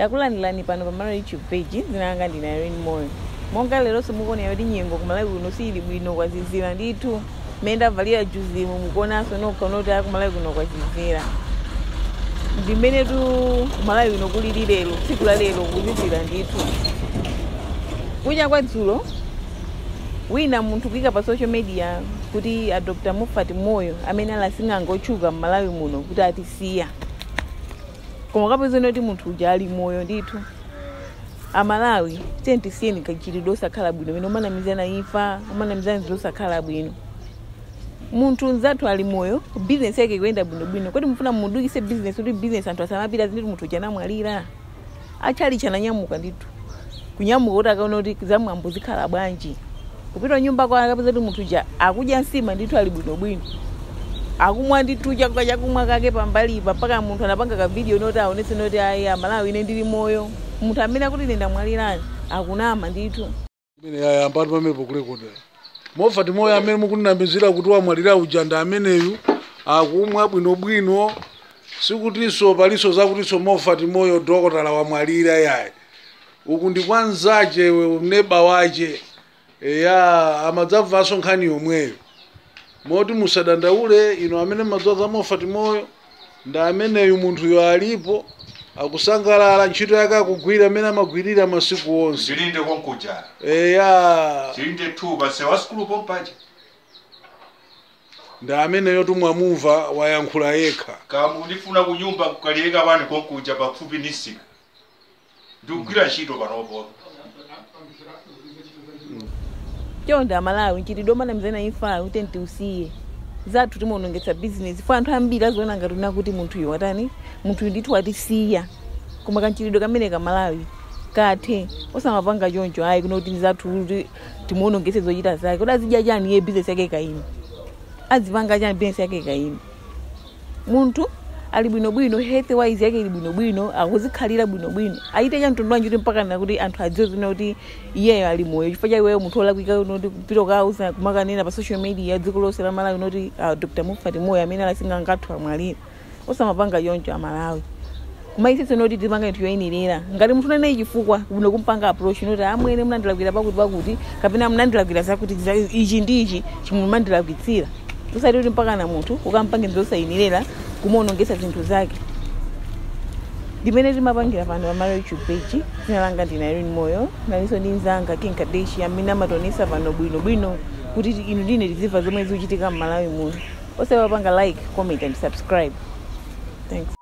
Takulandilani pano pa Malawi YouTube page zinanga ndina Irene Moyo. Monga lero simukuona yoti nyengo ku Malawi kuno sili bwino kwazizira ndithu. Menda valia juzi mukona so no konota ku Malawi kuno kwazizira. Ndimene tu ku Malawi kuno kuli lero tsiku la lero kuzizira ndithu. Kunya kwa dzulo wina munthu kuika pa social media kuti a Dr. Mofat Moyo amene alasingangochuka Malawi muno kuti atisiya. Koma kapeza noti munthu uja ali moyo ndithu. Amalawi tentisiyeni kachitidwe osakhala bwino pamene umanamizana imfa umanamizana zinthu osakhala bwino. Munthu nzathu ali moyo business yake kuyenda bwino kodi mufuna mudukise business kuti business anthu asamapita zinthu munthu uja namwalira achali chananyamuka ndithu kunyamuka kuti akaona kuti zamwambo zikhala bwanji kupita nyumba kwa akapeza kuti munthu uja akudya nsima ndithu ali bwino akumwa ndithu chakudya chakumwa kake pambali mpaka munthu anapanga ka video noti aonetse noti ayi Amalawi ine ndili moyo munthu amene akuti ine ndamwalirani akunama ndithu imene yayamba pamepo kulekuda Mofat Moyo amene mukunamizira kuti wamwalira ujanda ameneyu akumwa bwino sikutiso paliso zakutiso Mofat Moyo dokotala wamwalira yayi uku ndi kwanzache neba wache ya amadzabvaso nkhani yomweyo moti musadandaule ino amene madzoza Mofat Moyo nda ameneyu munthu yo alipo akusangalala ntchito yake akugwira amene amagwirira masiku onse ndilinde konkuja ya ndilinde thuba sewasikulu pompaje nda ameneyo tumwamumva wayankhula yekha kamu ndifuna kunyumba kukaliyeka bani konkuja pafupi nisika ndikugwira ntchito panopo chonda Amalawi nchitidwe omanamizana imfa kuti ntiusiye zathu timonongetsa business fa anthu ambiri azoona ngati kuti munthu uyu watani munthu ndithu watisiya koma kanchitidwe kamene ka Malawi kathe osamapanga choncho ayi kunoti zathu kuti timonongetse zochita zake kuti azidya chani ye business yake kaini azipanga chani business yake kaini munthu ali bwino health wise yake ili bwino akuzikhalira bwino aite cha mtundu wanji mpaka na kuti anthu adziwe kuti iyeyo ali moyo chifukwa cha iweyo munthu olakwika unoti kupita kausa kumakanena pa social media dziko lonse la Malawi unoti Dr. Mofat Moyo amene alasingangathu amwalira osamapanga choncho Amalawi kumaisese noti tipanga inthu yoyenera ngati munthu anayi chifukwa kuno kumpanga approach noti amwene munandilakwira pakuti kapena munandilakwira zakuti ichi ndi ichi chimwe mandilakwitsira usati kuti mpaka na munthu ukampange nzosayenera kumonongesa zinthu zake ndimene timapangira pano pa Malawi YouTube page zinalanga ndina Irene Moyo nalinso ndi nzanga King Kardashian amene amatonesa pano bwino kuti inu ndine tiziva zomwe zikuchitika m'Malawi muno osewapanga like comment and subscribe. Thanks.